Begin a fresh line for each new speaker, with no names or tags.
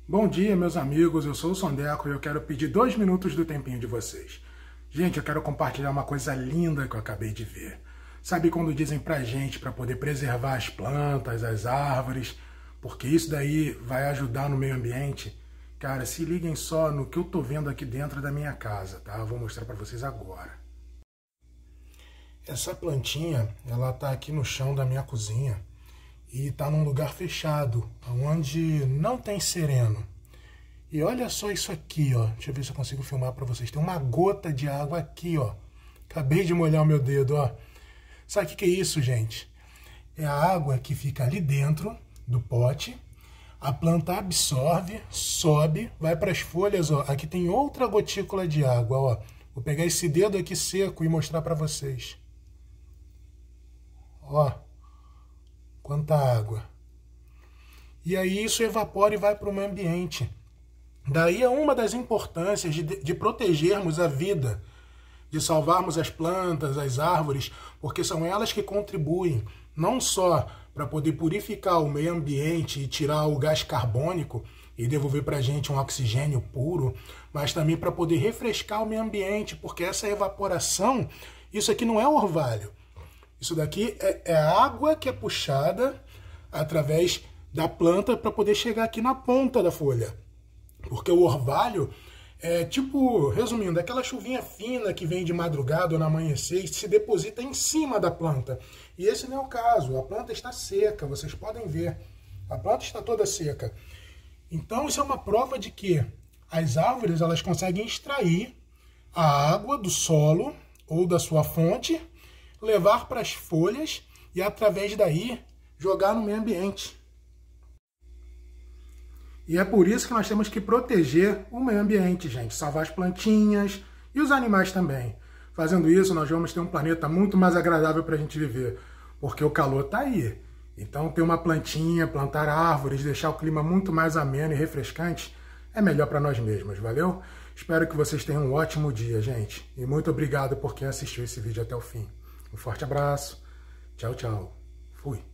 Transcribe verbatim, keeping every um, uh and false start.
Bom dia, meus amigos, eu sou o Sondeco e eu quero pedir dois minutos do tempinho de vocês. Gente, eu quero compartilhar uma coisa linda que eu acabei de ver. Sabe quando dizem pra gente para poder preservar as plantas, as árvores, porque isso daí vai ajudar no meio ambiente? Cara, se liguem só no que eu tô vendo aqui dentro da minha casa, tá? Eu vou mostrar para vocês agora. Essa plantinha, ela tá aqui no chão da minha cozinha. E está num lugar fechado, onde não tem sereno. E olha só isso aqui, ó. Deixa eu ver se eu consigo filmar para vocês. Tem uma gota de água aqui, ó. Acabei de molhar o meu dedo, ó. Sabe o que que é isso, gente? É a água que fica ali dentro do pote. A planta absorve, sobe, vai para as folhas, ó. Aqui tem outra gotícula de água, ó. Vou pegar esse dedo aqui seco e mostrar para vocês. Ó. Quanta água. E aí isso evapora e vai para o meio ambiente. Daí é uma das importâncias de, de protegermos a vida, de salvarmos as plantas, as árvores, porque são elas que contribuem não só para poder purificar o meio ambiente e tirar o gás carbônico e devolver para a gente um oxigênio puro, mas também para poder refrescar o meio ambiente, porque essa evaporação, isso aqui não é orvalho. Isso daqui é, é a água que é puxada através da planta para poder chegar aqui na ponta da folha. Porque o orvalho é tipo, resumindo, aquela chuvinha fina que vem de madrugada ou no amanhecer e se deposita em cima da planta. E esse não é o caso, a planta está seca, vocês podem ver. A planta está toda seca. Então isso é uma prova de que as árvores elas conseguem extrair a água do solo ou da sua fonte, levar para as folhas e, através daí, jogar no meio ambiente. E é por isso que nós temos que proteger o meio ambiente, gente. Salvar as plantinhas e os animais também. Fazendo isso, nós vamos ter um planeta muito mais agradável para a gente viver, porque o calor está aí. Então, ter uma plantinha, plantar árvores, deixar o clima muito mais ameno e refrescante é melhor para nós mesmos, valeu? Espero que vocês tenham um ótimo dia, gente. E muito obrigado por quem assistiu esse vídeo até o fim. Um forte abraço. Tchau, tchau. Fui.